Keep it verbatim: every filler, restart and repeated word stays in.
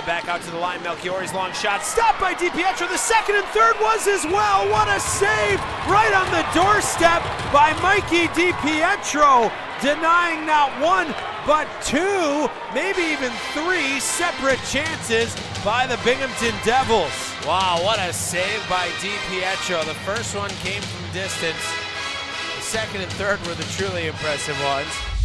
back out to the line. Melchiori's long shot, stopped by DiPietro. The second and third was as well. What a save right on the doorstep by Mikey DiPietro, denying not one, but two, maybe even three separate chances by the Binghamton Devils. Wow, what a save by DiPietro. The first one came from distance. The second and third were the truly impressive ones.